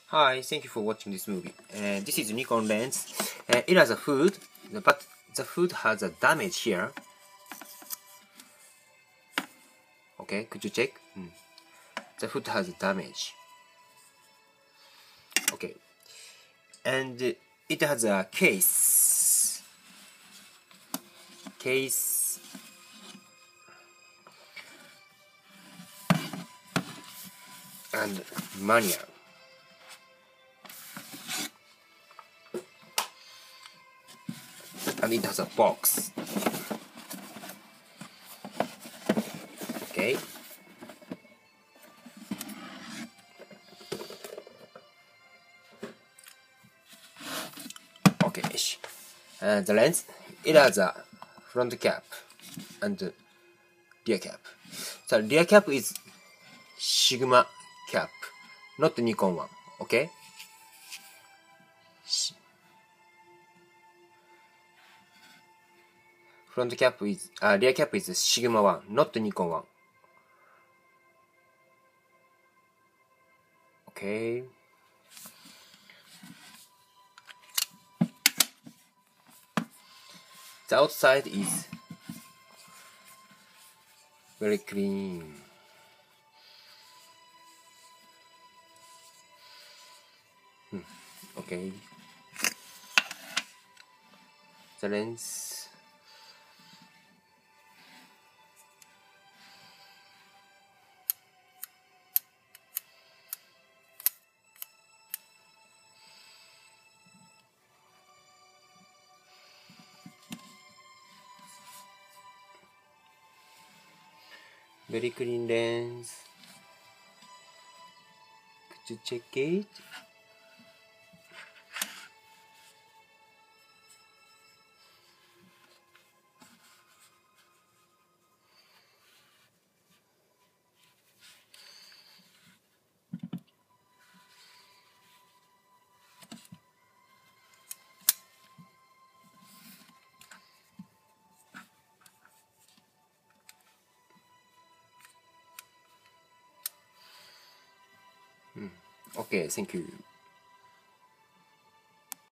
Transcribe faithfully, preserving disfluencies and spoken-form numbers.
Hi, thank you for watching this movie. Uh, this is Nikon lens. Uh, it has a hood, but the hood has a damage here. Okay, could you check? Mm. The hood has a damage. Okay, and uh, it has a case. Case. And manual. And it has a box. Okay. Okay. Uh, the lens, it has a front cap and rear cap. So rear cap is Sigma cap, not the Nikon one. Okay. Front cap is uh, rear cap is Sigma one, not the Nikon one. Okay. The outside is very clean. Hmm. Okay. The lens. Very clean lens. Could you check it? Hmm. Okay, thank you.